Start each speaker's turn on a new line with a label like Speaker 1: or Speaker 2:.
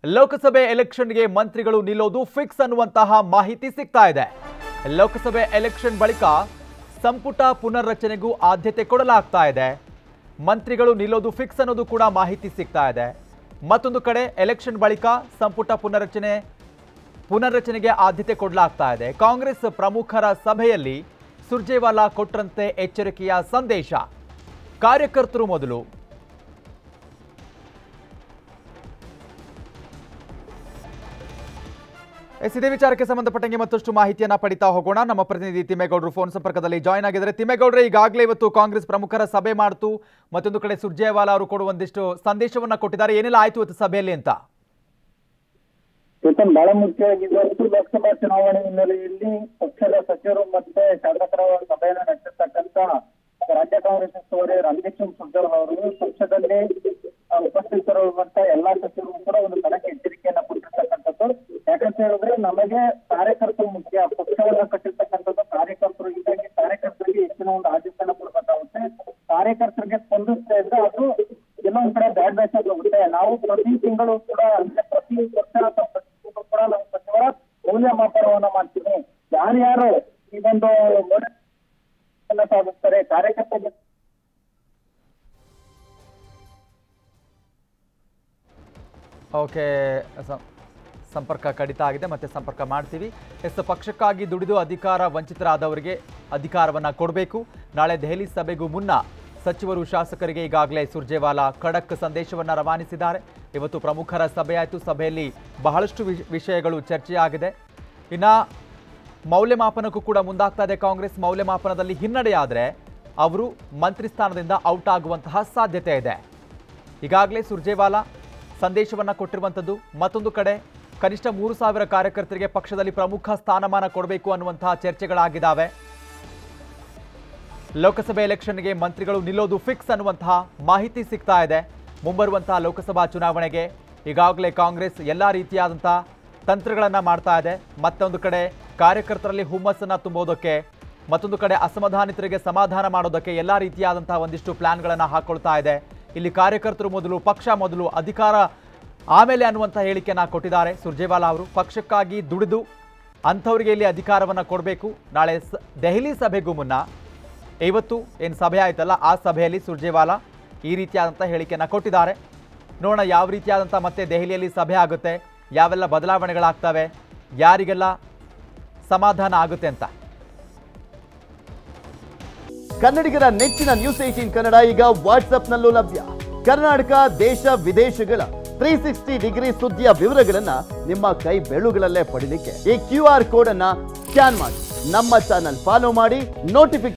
Speaker 1: ಲೋಕಸಭೆ ಎಲೆಕ್ಷನ್ಗೆ ಮಂತ್ರಿಗಳು ನಿಲ್ಲೋದು ಫಿಕ್ಸ್ ಅನ್ನುವಂತಹ ಮಾಹಿತಿ ಸಿಗ್ತಾ ಇದೆ. ಲೋಕಸಭೆ ಎಲೆಕ್ಷನ್ ಬಳಿಕ ಸಂಪುಟ ಪುನರ್ರಚನೆಗೂ ಆದ್ಯತೆ ಕೊಡಲಾಗ್ತಾ ಇದೆ. ಮಂತ್ರಿಗಳು ನಿಲ್ಲೋದು ಫಿಕ್ಸ್ ಅನ್ನೋದು ಕೂಡ ಮಾಹಿತಿ ಸಿಗ್ತಾ ಇದೆ. ಮತ್ತೊಂದು ಕಡೆ ಎಲೆಕ್ಷನ್ ಬಳಿಕ ಸಂಪುಟ ಪುನರ್ರಚನೆಗೆ ಆದ್ಯತೆ ಕೊಡಲಾಗ್ತಾ ಇದೆ. ಕಾಂಗ್ರೆಸ್ ಪ್ರಮುಖರ ಸಭೆಯಲ್ಲಿ ಸುರ್ಜೇವಾಲಾ ಕೊಟ್ಟರಂತೆ ಎಚ್ಚರಿಕೆಯ ಸಂದೇಶ. ಕಾರ್ಯಕರ್ತರು ಮೊದಲು. ಇದೇ ವಿಚಾರಕ್ಕೆ ಸಂಬಂಧಪಟ್ಟಂಗೆ ಮತ್ತಷ್ಟು ಮಾಹಿತಿಯನ್ನ ಪಡಿತಾ ಹೋಗೋಣ. ನಮ್ಮ ಪ್ರತಿನಿಧಿ ತಿಮ್ಮೇಗೌಡರು ಫೋನ್ ಸಂಪರ್ಕದಲ್ಲಿ ಜಾಯ್ನ್ ಆಗಿದ್ದಾರೆ. ತಿಮ್ಮೇಗೌಡ್ರೆ, ಈಗಾಗಲೇ ಇವತ್ತು ಕಾಂಗ್ರೆಸ್ ಪ್ರಮುಖರ ಸಭೆ ಮಾಡ್ತು, ಮತ್ತೊಂದು ಕಡೆ ಸುರ್ಜೇವಾಲಾ ಅವರು ಕೂಡ ಒಂದಿಷ್ಟು ಸಂದೇಶವನ್ನ ಕೊಟ್ಟಿದ್ದಾರೆ. ಏನೆಲ್ಲ ಆಯ್ತು ಇವತ್ತು ಸಭೆಯಲ್ಲಿ ಅಂತ?
Speaker 2: ಬಹಳ ಮುಖ್ಯವಾಗಿ ಲೋಕಸಭಾ ಚುನಾವಣೆ ಹಿನ್ನೆಲೆಯಲ್ಲಿ ಪಕ್ಷದ ಸಚಿವರು ಮತ್ತೆ ಶಾಸಕರ ಸಭೆಯನ್ನು ನಡೆಸಿರ್ತಕ್ಕಂಥ ರಾಜ್ಯ ಕಾಂಗ್ರೆಸ್ ಉಸ್ತುವಾರಿ ರಣದೀಪ್ ಸಿಂಗ್ ಸುರ್ಜೇವಾಲಾ ಅವರು ಪಕ್ಷದಲ್ಲಿ ಉಪಸ್ಥಿತರಿರುವಂತ ಎಲ್ಲಾ ಸಚಿವರು ಕೂಡ ಒಂದು ಕಣಕ್ಕೆ ಎಚ್ಚರಿಕೆಯನ್ನ ಕೊಟ್ಟಿರ್ತಕ್ಕಂಥದ್ದು. ಯಾಕಂತ ಹೇಳಿದ್ರೆ ನಮಗೆ ಕಾರ್ಯಕರ್ತರು ಮುಖ್ಯ, ಪಕ್ಷವನ್ನ ಕಟ್ಟಿರ್ತಕ್ಕಂಥದ್ದು ಕಾರ್ಯಕರ್ತರು. ಹೀಗಾಗಿ ಕಾರ್ಯಕರ್ತರಿಗೆ ಹೆಚ್ಚಿನ ಒಂದು ಆದ್ಯತೆಯನ್ನ ಕೊಡಬೇಕಾಗುತ್ತೆ. ಕಾರ್ಯಕರ್ತರಿಗೆ ಸ್ಪಂದಿಸ್ತಾ ಇದ್ರೆ ಅದು ಎಲ್ಲೊಂದ್ ಕಡೆ ಬ್ಯಾಡ್ ಮೆಸೇಜ್ ಹೋಗುತ್ತೆ. ನಾವು ಪ್ರತಿ ತಿಂಗಳು ಕೂಡ ಅಂದ್ರೆ ಪ್ರತಿ ವರ್ಷ ಕೂಡ ನಾವು ಸಚಿವರ ಮೌಲ್ಯಮಾಪನವನ್ನ ಮಾಡ್ತೀವಿ. ಯಾರ್ಯಾರು ಇದೊಂದು ಸಾಧಿಸ್ತಾರೆ ಕಾರ್ಯಕರ್ತರಿಗೆ
Speaker 1: ಓಕೆ, ಸಂಪರ್ಕ ಕಡಿತ ಆಗಿದೆ, ಮತ್ತೆ ಸಂಪರ್ಕ ಮಾಡ್ತೀವಿ. ಪಕ್ಷಕ್ಕಾಗಿ ದುಡಿದು ಅಧಿಕಾರ ವಂಚಿತರಾದವರಿಗೆ ಅಧಿಕಾರವನ್ನ ಕೊಡಬೇಕು. ನಾಳೆ ದೆಹಲಿ ಸಭೆಗೂ ಮುನ್ನ ಸಚಿವರು ಶಾಸಕರಿಗೆ ಈಗಾಗಲೇ ಸುರ್ಜೇವಾಲಾ ಖಡಕ್ ಸಂದೇಶವನ್ನ ರವಾನಿಸಿದ್ದಾರೆ. ಇವತ್ತು ಪ್ರಮುಖರ ಸಭೆ ಆಯಿತು. ಸಭೆಯಲ್ಲಿ ಬಹಳಷ್ಟು ವಿಷಯಗಳು ಚರ್ಚೆಯಾಗಿದೆ. ಇನ್ನು ಮೌಲ್ಯಮಾಪನಕ್ಕೂ ಕೂಡ ಮುಂದಾಗ್ತಾ ಇದೆ ಕಾಂಗ್ರೆಸ್. ಮೌಲ್ಯಮಾಪನದಲ್ಲಿ ಹಿನ್ನಡೆಯಾದರೆ ಅವರು ಮಂತ್ರಿ ಸ್ಥಾನದಿಂದ ಔಟ್ ಆಗುವಂತಹ ಸಾಧ್ಯತೆ ಇದೆ. ಈಗಾಗಲೇ ಸುರ್ಜೇವಾಲಾ ಸಂದೇಶವನ್ನ ಕೊಟ್ಟಿರುವಂಥದ್ದು. ಮತ್ತೊಂದು ಕಡೆ ಕನಿಷ್ಠ 3,000 ಕಾರ್ಯಕರ್ತರಿಗೆ ಪಕ್ಷದಲ್ಲಿ ಪ್ರಮುಖ ಸ್ಥಾನಮಾನ ಕೊಡಬೇಕು ಅನ್ನುವಂತಹ ಚರ್ಚೆಗಳಾಗಿದ್ದಾವೆ. ಲೋಕಸಭೆ ಎಲೆಕ್ಷನ್ಗೆ ಮಂತ್ರಿಗಳು ನಿಲ್ಲೋದು ಫಿಕ್ಸ್ ಅನ್ನುವಂತಹ ಮಾಹಿತಿ ಸಿಗ್ತಾ ಇದೆ. ಮುಂಬರುವಂತಹ ಲೋಕಸಭಾ ಚುನಾವಣೆಗೆ ಈಗಾಗಲೇ ಕಾಂಗ್ರೆಸ್ ಎಲ್ಲ ರೀತಿಯಾದಂತಹ ತಂತ್ರಗಳನ್ನು ಮಾಡ್ತಾ ಇದೆ. ಮತ್ತೊಂದು ಕಡೆ ಕಾರ್ಯಕರ್ತರಲ್ಲಿ ಹುಮ್ಮಸ್ಸನ್ನು ತುಂಬೋದಕ್ಕೆ, ಮತ್ತೊಂದು ಕಡೆ ಅಸಮಾಧಾನಿತರಿಗೆ ಸಮಾಧಾನ ಮಾಡೋದಕ್ಕೆ ಎಲ್ಲ ರೀತಿಯಾದಂತಹ ಒಂದಿಷ್ಟು ಪ್ಲಾನ್ಗಳನ್ನು ಹಾಕೊಳ್ತಾ ಇದೆ. ಇಲ್ಲಿ ಕಾರ್ಯಕರ್ತರು ಮೊದಲು, ಪಕ್ಷ ಮೊದಲು, ಅಧಿಕಾರ ಆಮೇಲೆ ಅನ್ನುವಂಥ ಹೇಳಿಕೆಯನ್ನು ಕೊಟ್ಟಿದ್ದಾರೆ ಸುರ್ಜೇವಾಲಾ ಅವರು. ಪಕ್ಷಕ್ಕಾಗಿ ದುಡಿದು ಅಂಥವರಿಗೆ ಇಲ್ಲಿ ಅಧಿಕಾರವನ್ನು ಕೊಡಬೇಕು. ನಾಳೆ ದೆಹಲಿ ಸಭೆಗೂ ಮುನ್ನ ಇವತ್ತು ಏನು ಸಭೆ ಆಯ್ತಲ್ಲ, ಆ ಸಭೆಯಲ್ಲಿ ಸುರ್ಜೇವಾಲಾ ಈ ರೀತಿಯಾದಂಥ ಹೇಳಿಕೆಯನ್ನು ಕೊಟ್ಟಿದ್ದಾರೆ. ನೋಡೋಣ ಯಾವ ರೀತಿಯಾದಂಥ ಮತ್ತೆ ದೆಹಲಿಯಲ್ಲಿ ಸಭೆ ಆಗುತ್ತೆ, ಯಾವೆಲ್ಲ ಬದಲಾವಣೆಗಳಾಗ್ತವೆ, ಯಾರಿಗೆಲ್ಲ ಸಮಾಧಾನ ಆಗುತ್ತೆ ಅಂತ.
Speaker 3: ಕನ್ನಡಿಗರ ನೆಚ್ಚಿನ ನ್ಯೂಸ್ 18 ಕನ್ನಡ ಈಗ ವಾಟ್ಸ್ಆಪ್ನಲ್ಲೂ ಲಭ್ಯ. ಕರ್ನಾಟಕ, ದೇಶ ವಿದೇಶಗಳ 360 ಡಿಗ್ರಿ ಸುದ್ದಿಯ ವಿವರಗಳನ್ನ ನಿಮ್ಮ ಕೈ ಬೆರಳುಗಳಲ್ಲೇ ಪಡಿಲಿಕ್ಕೆ ಈ QR ಕೋಡ್ ಅನ್ನ ಸ್ಕ್ಯಾನ್ ಮಾಡಿ ನಮ್ಮ ಚಾನಲ್ ಫಾಲೋ ಮಾಡಿ, ನೋಟಿಫಿಕೇಶನ್